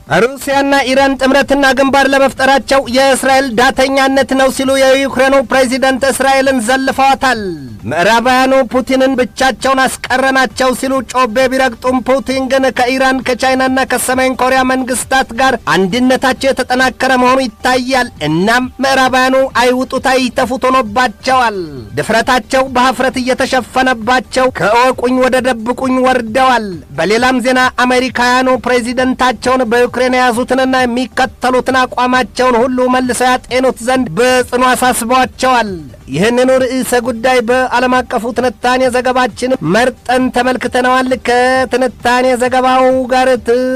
ሩሲያና ኢራን ጥምረትና ግንባር ለመፍጠራቸው የእስራኤል ዳተኛነት ነው ሲሉ የዩክሬኑ ፕሬዝዳንት እስራኤልን ዘልፈዋታል። ምዕራባውያኑ ፑቲንን ብቻቸውን አስቀረናቸው ሲሉ ጮቤ ቢረግጡም ፑቲን ግን ከኢራን ከቻይናና ከሰሜን ኮሪያ መንግስታት ጋር አንድነታቸው የተጠናከረ መሆኑ ይታያል። እናም ምዕራባውያኑ አይውጡት አይተፉት ሆኖባቸዋል። ድፍረታቸው በሀፍረት እየተሸፈነባቸው ከእወቁኝ ወደ ደብቁኝ ወርደዋል። በሌላም ዜና አሜሪካውያኑ ፕሬዝዳንታቸውን በዩክሬን የያዙትንና የሚከተሉትን አቋማቸውን ሁሉ መልሰው ያጤኑት ዘንድ በጽኑ አሳስበዋቸዋል። ይህንኑ ርዕሰ ጉዳይ በዓለም አቀፉ ትንታኔ ዘገባችን መርጠን ተመልክተነዋል። ከትንታኔ ዘገባው ጋር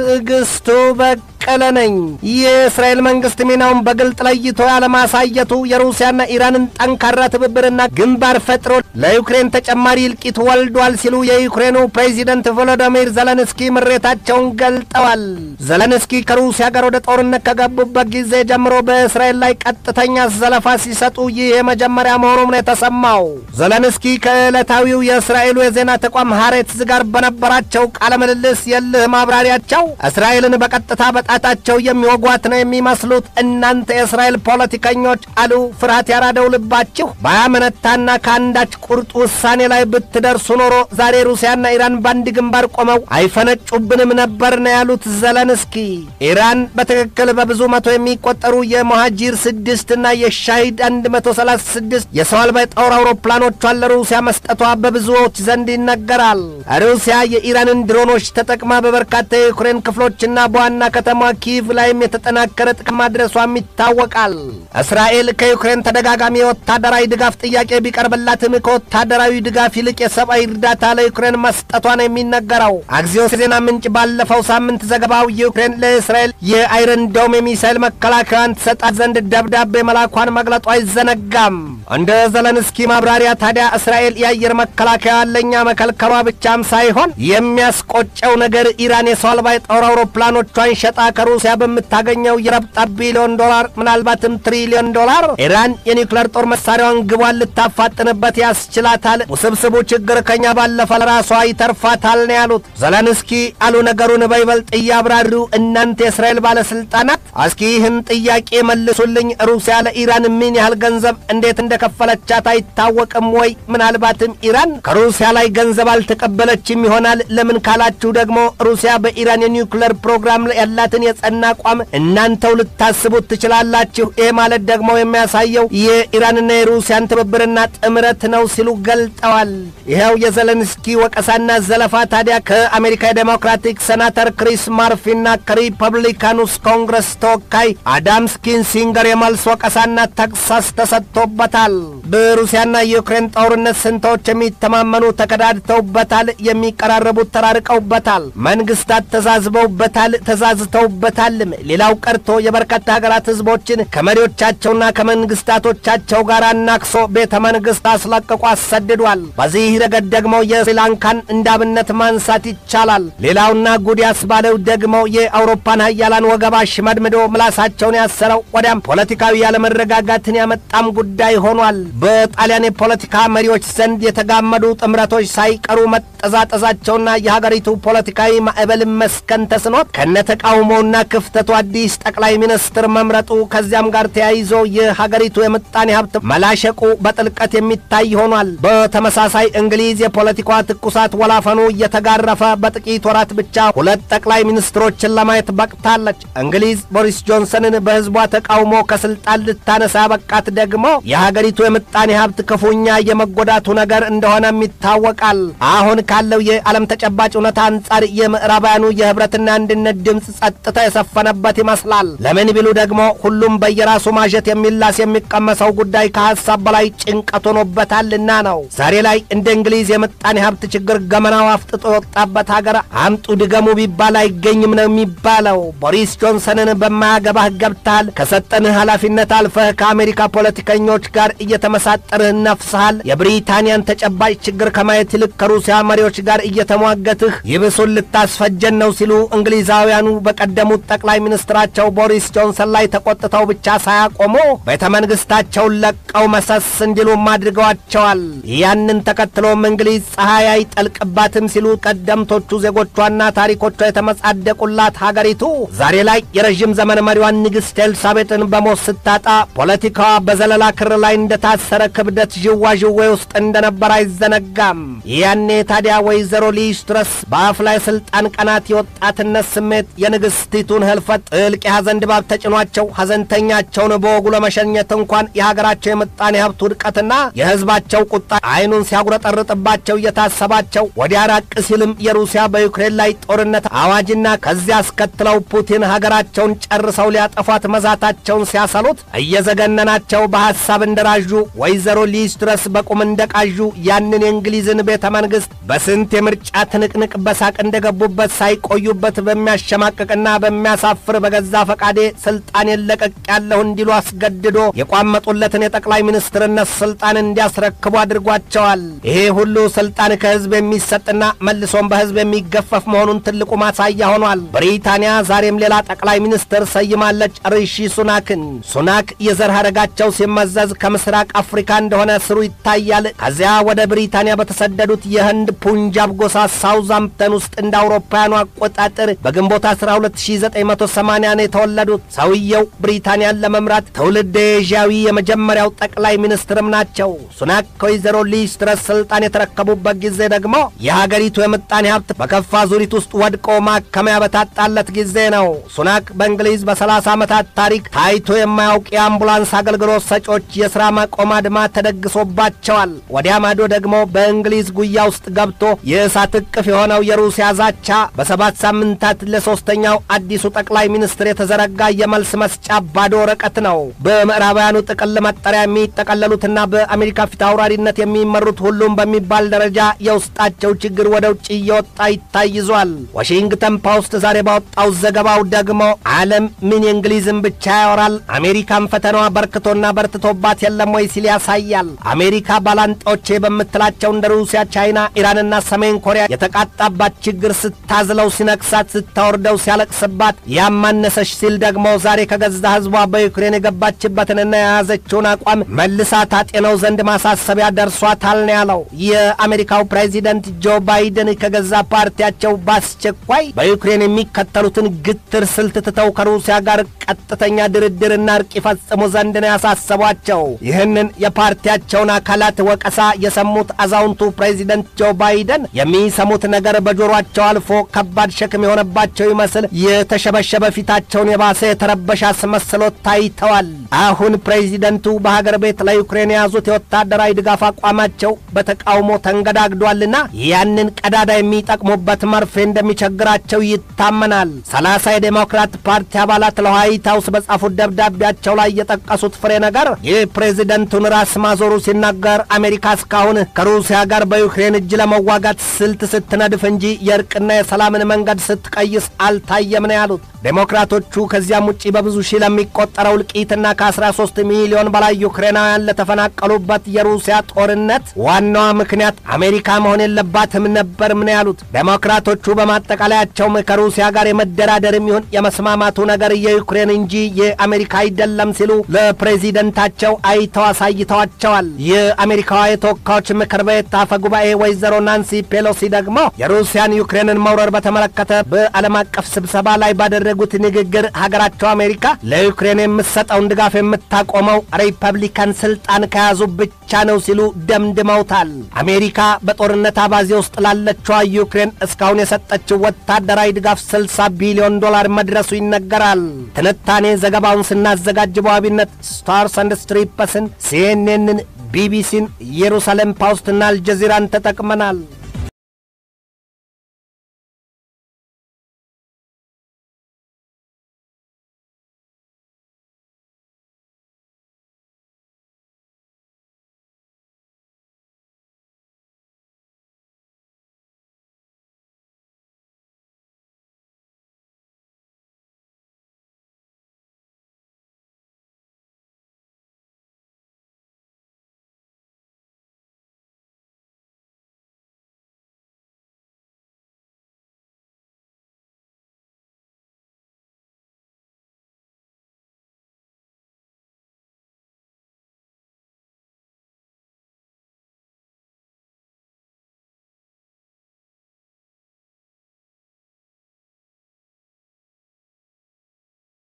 ትዕግስቱ በቀለ ነኝ። የእስራኤል መንግስት ሚናውን በግልጥ ለይቶ ያለማሳየቱ የሩሲያና ኢራንን ጠንካራ ትብብርና ግንባር ፈጥሮ ለዩክሬን ተጨማሪ እልቂት ወልዷል ሲሉ የዩክሬኑ ፕሬዝዳንት ቮሎዶሚር ዘለንስኪ ምሬታቸውን ገልጠዋል። ዘለንስኪ ከሩሲያ ጋር ወደ ጦርነት ከገቡበት ጊዜ ጀምሮ በእስራኤል ላይ ቀጥተኛ ዘለፋ ሲሰጡ ይህ የመጀመሪያ መሆኑን የተሰማው ዘለንስኪ ከዕለታዊው የእስራኤሉ የዜና ተቋም ሃሬትዝ ጋር በነበራቸው ቃለ ምልልስ የልህ ማብራሪያቸው እስራኤልን በቀጥታ በጣታቸው የሚወጓት ነው የሚመስሉት እናንተ የእስራኤል ፖለቲከኞች አሉ። ፍርሃት ያራደው ልባችሁ ባያመነታና ከአንዳች ቁርጥ ውሳኔ ላይ ብትደርሱ ኖሮ ዛሬ ሩሲያና ኢራን ባንድ ግንባር ቆመው አይፈነጩብንም ነበር ነው ያሉት ዘለንስኪ። ኢራን በትክክል በብዙ መቶ የሚቆጠሩ የሞሃጂር 6 እና የሻሂድ 136 የሰው አልባ የጦር አውሮፕላኖቿን ለሩሲያ መስጠቷ በብዙዎች ዘንድ ይነገራል። ሩሲያ የኢራንን ድሮኖች ተጠቅማ በበርካታ የዩክሬን ክፍሎችና በዋና ከተማ ኪቭ ላይም የተጠናከረ ጥቃት ማድረሷም ይታወቃል። እስራኤል ከዩክሬን ተደጋጋሚ የወታደራዊ ድጋፍ ጥያቄ ቢቀርብላትም ከወታደራዊ ድጋፍ ይልቅ የሰብአዊ እርዳታ ለዩክሬን መስጠቷ ነው የሚነገረው። አግዚዮስ የዜና ምንጭ ባለፈው ሳምንት ዘገባው ዩክሬን ለእስራኤል የአይረን ዶም የሚሳይል መከላከያን ትሰጣት ዘንድ ደብዳቤ መላኳን መግለጧ አይዘነጋም። እንደ ዘለንስኪ ማብራሪያ ታዲያ እስራኤል የአየር መከላከያ ለኛ መከልከሏ ብቻም ሳይሆን የሚያስቆጨው ነገር ኢራን የሰው አልባ የጦር አውሮፕላኖቿን ሸጣ ከሩሲያ በምታገኘው የረብጣ ቢሊዮን ዶላር ምናልባትም ትሪሊዮን ዶላር ኢራን የኒውክሌር ጦር መሳሪያዋን ግቧን ልታፋጥንበት ያስችላታል። ውስብስቡ ችግር ከኛ ባለፈ ለራሷ ይተርፋታል ነው ያሉት ዘለንስኪ አሉ። ነገሩን በይበልጥ እያብራሩ እናንተ የእስራኤል ባለስልጣናት እስኪ ይህን ጥያቄ መልሱልኝ። ሩሲያ ለኢራን ምን ያህል ገንዘብ እንዴት እንደከፈለቻት አይታወቅም ወይ? ምናልባትም ኢራን ከሩሲያ ላይ ገንዘብ አልተቀበለችም ይሆናል። ለምን ካላችሁ ደግሞ ሩሲያ በኢራን የኒውክሌር ፕሮግራም ላይ ያላትን የጸና አቋም እናንተው ልታስቡት ትችላላችሁ። ይሄ ማለት ደግሞ የሚያሳየው የኢራንና የሩሲያን ትብብርና ጥምረት ነው ሲሉ ገልጠዋል። ይሄው የዘለንስኪ ወቀሳና ዘለፋ ታዲያ ከአሜሪካ የዴሞክራቲክ ሴናተር ክሪስ ማርፊና ከሪፐብሊካኑስ ኮንግረስ ተወካይ አዳም ኪንሲንገር የመልስ ወቀሳና ተግሳስ ተሰጥቶበታል። በሩሲያና የዩክሬን ጦርነት ስንቶች የሚተማመኑ ተከዳድተውበታል፣ የሚቀራረቡት ተራርቀውበታል፣ መንግስታት ተዛዝበውበታል፣ ተዛዝተውበታል። ሌላው ቀርቶ የበርካታ ሀገራት ህዝቦችን ከመሪዎቻቸውና ከመንግስታቶቻቸው ጋር አናክሶ ቤተ መንግስት አስለቅቆ አሰድዷል። በዚህ ረገድ ደግሞ የስሪላንካን እንዳብነት ማንሳት ይቻላል። ሌላውና ጉድ ያስባለው ደግሞ የአውሮፓን ሀያላን ወገባ ሽመድምዶ ምላሳቸውን ያሰረው ወዲያም ፖለቲካዊ ያለመረጋጋትን ያመጣም ጉዳይ ሆኗል። በጣሊያን የፖለቲካ መሪዎች ዘንድ የተጋመዱ ጥምረቶች ሳይቀሩ መጠዛጠዛቸውና የሀገሪቱ ፖለቲካዊ ማዕበል መስከን ተስኖት ከነተቃውሞና ክፍተቱ አዲስ ጠቅላይ ሚኒስትር መምረጡ ከዚያም ጋር ተያይዞ የሀገሪቱ የምጣኔ ሀብት መላሸቁ በጥልቀት የሚታይ ሆኗል። በተመሳሳይ እንግሊዝ የፖለቲካዋ ትኩሳት ወላፈኑ እየተጋረፈ በጥቂት ወራት ብቻ 2 ጠቅላይ ሚኒስትሮችን ለማየት በቅታለች። እንግሊዝ ቦሪስ ጆንሰንን በህዝቧ ተቃውሞ ከስልጣን ልታነሳ በቃት ደግሞ የሀገሪቱ የምጣኔ ሀብት ክፉኛ የመጎዳቱ ነገር እንደሆነም ይታወቃል። አሁን ካለው የዓለም ተጨባጭ ሁኔታ አንጻር የምዕራባውያኑ የህብረትና አንድነት ድምፅ ጸጥታ የሰፈነበት ይመስላል። ለምን ቢሉ ደግሞ ሁሉም በየራሱ ማጀት የሚላስ የሚቀመሰው ጉዳይ ከሐሳብ በላይ ጭንቀት ሆኖበታልና ነው። ዛሬ ላይ እንደ እንግሊዝ የምጣኔ ሀብት ችግር ገመናው አፍጥጦ የወጣበት ሀገር አምጡ ድገሙ ቢባል አይገኝም ነው የሚባለው። ቦሪስ ጆንሰንን በማያገባህ ገብተሃል፣ ከሰጠንህ ኃላፊነት አልፈህ ከአሜሪካ ፖለቲከኞች ጋር እየተመሳጠርህ ነፍስሃል፣ የብሪታንያን ተጨባጭ ችግር ከማየት ይልቅ ከሩሲያ መሪዎች ጋር እየተሟገትህ ይብሱን ልታስፈጀን ነው ሲሉ እንግሊዛውያኑ በቀደም በቀደሙት ጠቅላይ ሚኒስትራቸው ቦሪስ ጆንሰን ላይ ተቆጥተው ብቻ ሳያቆሙ ቤተ መንግስታቸውን ለቀው መሰስ እንዲሉም አድርገዋቸዋል። ያንን ተከትሎም እንግሊዝ ፀሐይ አይጠልቅባትም ሲሉ ቀደምቶቹ ዜጎቿና ታሪኮቿ የተመጻደቁላት ሀገሪቱ ዛሬ ላይ የረጅም ዘመን መሪዋን ንግሥት ኤልሳቤጥን በሞት ስታጣ ፖለቲካዋ በዘለላ ክር ላይ እንደታሰረ ክብደት ዥዋዥዌ ውስጥ እንደነበር አይዘነጋም። ያኔ ታዲያ ወይዘሮ ሊዝ ትረስ በአፍላ የስልጣን ቀናት የወጣትነት ስሜት የንግሥቲቱን ህልፈት ጥልቅ የሐዘን ድባብ ተጭኗቸው ሐዘንተኛቸውን በወጉ ለመሸኘት እንኳን የሀገራቸው የምጣኔ ሀብት ውድቀትና የህዝባቸው ቁጣ አይኑን ሲያጉረጠርጥባቸው እየታሰባቸው ወዲያ ራቅ ሲልም የሩሲያ በዩክሬን ላይ ጦርነት አዋጅና ከዚያ አስከትለው ፑቲን ሀገራቸውን ጨርሰው ሊያጠፏት መዛታቸውን ሲያሰሉት እየዘገነናቸው በሐሳብ እንደራዡ ወይዘሮ ሊዝ ትረስ በቁም እንደቃዡ ያንን የእንግሊዝን ቤተ መንግሥት በስንት የምርጫ ትንቅንቅ በሳቅ እንደገቡበት ሳይቆዩበት በሚያሸማቅቅና በሚያሳፍር በገዛ ፈቃዴ ስልጣን የለቀቅ ያለሁ እንዲሉ አስገድዶ የቋመጡለትን የጠቅላይ ሚኒስትርነት ስልጣን እንዲያስረክቡ አድርጓቸዋል። ይሄ ሁሉ ስልጣን ከህዝብ የሚሰጥና መልሶም በህዝብ የሚገፈፍ መሆኑን ትልቁ ማሳያ ሆኗል። ብሪታንያ ዛሬም ሌላ ጠቅላይ ሚኒስትር ሰይማለች፣ ሪሺ ሱናክን። ሱናክ የዘር ሐረጋቸው ሲመዘዝ ከምስራቅ አፍሪካ እንደሆነ ስሩ ይታያል። ከዚያ ወደ ብሪታንያ በተሰደዱት የህንድ ፑንጃብ ጎሳ ሳውዛምፕተን ውስጥ እንደ አውሮፓውያኑ አቆጣጠር በግንቦት 12980 ነው የተወለዱት። ሰውየው ብሪታንያን ለመምራት ትውልድ ኤዥያዊ የመጀመሪያው ጠቅላይ ሚኒስትርም ናቸው። ሱናክ ከወይዘሮ ሊዝ ትረስ ስልጣን የተረከቡበት ጊዜ ደግሞ የሀገሪቱ የምጣኔ ሀብት በከፋ ዙሪት ውስጥ ወድቆ ማከሚያ በታጣለት ጊዜ ነው። ሱናክ በእንግሊዝ በ30 ዓመታት ታሪክ ታይቶ የማያውቅ የአምቡላንስ አገልግሎት ሰጪዎች የሥራ ማቆም አድማ ተደግሶባቸዋል። ወዲያ ማዶ ደግሞ በእንግሊዝ ጉያ ውስጥ ገብቶ የእሳት እቅፍ የሆነው የሩሲያ ዛቻ በ7 ሳምንታት ለሶስተኛው አዲሱ ጠቅላይ ሚኒስትር የተዘረጋ የመልስ መስጫ ባዶ ወረቀት ነው። በምዕራባውያኑ ጥቅል መጠሪያ የሚጠቀለሉትና በአሜሪካ ፊት አውራሪነት የሚመሩት ሁሉም በሚባል ደረጃ የውስጣቸው ችግር ወደ ውጭ እየወጣ ይታይዟል። ዋሽንግተን ፖስት ዛሬ ባወጣው ዘገባው ደግሞ ዓለም ምን የእንግሊዝን ብቻ ያወራል፣ አሜሪካን ፈተናዋ በርክቶና በርትቶባት የለም ወይ ሲል ያሳያል። አሜሪካ ባላንጣዎቼ በምትላቸው እንደ ሩሲያ፣ ቻይና፣ ኢራንና ሰሜን ኮሪያ የተቃጣባት ችግር ስታዝለው ሲነክሳት፣ ስታወርደው ሲያለቅስባት ያማነሰሽ ሲል ደግሞ ዛሬ ከገዛ ህዝቧ በዩክሬን የገባችበትንና የያዘችውን አቋም መልሳ ታጤነው ዘንድ ማሳሰቢያ ደርሷታል ነው ያለው። የአሜሪካው ፕሬዚደንት ጆ ባይደን ከገዛ ፓርቲያቸው በአስቸኳይ በዩክሬን የሚከተሉትን ግትር ስልት ትተው ከሩሲያ ጋር ቀጥተኛ ድርድርና እርቅ ይፈጽሙ ዘንድ ነው ያሳሰቧቸው። ይህንን የፓርቲያቸውን አካላት ወቀሳ የሰሙት አዛውንቱ ፕሬዚደንት ጆ ባይደን የሚሰሙት ነገር በጆሮአቸው አልፎ ከባድ ሸክም የሆነባቸው ይመስል የተሸበሸበ ፊታቸውን የባሰ የተረበሸ አስመስሎት ታይተዋል። አሁን ፕሬዚደንቱ በሀገር ቤት ለዩክሬን የያዙት የወታደራዊ ድጋፍ አቋማቸው በተቃውሞ ተንገዳግዷልና ያንን ቀዳዳ የሚጠቅሙበት መርፌ እንደሚቸግራቸው ይታመናል። 30 የዴሞክራት ፓርቲ አባላት ለዋይት ሃውስ በጻፉት ደብዳቤያቸው ላይ የጠቀሱት ፍሬ ነገር የፕሬዚደንቱን ራስ ማዞሩ ሲናገር አሜሪካ እስካሁን ከሩሲያ ጋር በዩክሬን እጅ ለመዋጋት ስልት ስትነድፍ እንጂ የእርቅና የሰላምን መንገድ ስትቀይስ አልታየም ነው ያሉት። ዴሞክራቶቹ ከዚያም ውጪ በብዙ ሺህ ለሚቆጠረው እልቂትና ከ13 ሚሊዮን በላይ ዩክሬናውያን ለተፈናቀሉበት የሩሲያ ጦርነት ዋናዋ ምክንያት አሜሪካ መሆን የለባትም ነበር ምን ያሉት። ዴሞክራቶቹ በማጠቃለያቸው ከሩሲያ ጋር የመደራደርም ይሁን የመስማማቱ ነገር የዩክሬን እንጂ የአሜሪካ አይደለም ሲሉ ለፕሬዚደንታቸው አይተው አሳይተዋቸዋል። የአሜሪካዋ የተወካዮች ምክር ቤት አፈ ጉባኤ ወይዘሮ ናንሲ ፔሎሲ ደግሞ የሩሲያን ዩክሬንን መውረር በተመለከተ በዓለም አቀፍ ስብሰባ ላይ ባደረጉት ንግግር ሀገራቸው አሜሪካ ለዩክሬን የምትሰጠውን ድጋፍ የምታቆመው ሪፐብሊካን ስልጣን ከያዙ ብቻ ነው ሲሉ ደምድመውታል። አሜሪካ በጦርነት አባዜ ውስጥ ላለችው ዩክሬን እስካሁን የሰጠችው ወታደራዊ ድጋፍ $60 ቢሊዮን መድረሱ ይነገራል። ትንታኔ ዘገባውን ስናዘጋጅ በዋቢነት ስታርስ አንድ ስትሪፕስን፣ ሲኤንኤንን፣ ቢቢሲን፣ ኢየሩሳሌም ፖስትና አልጀዚራን ተጠቅመናል።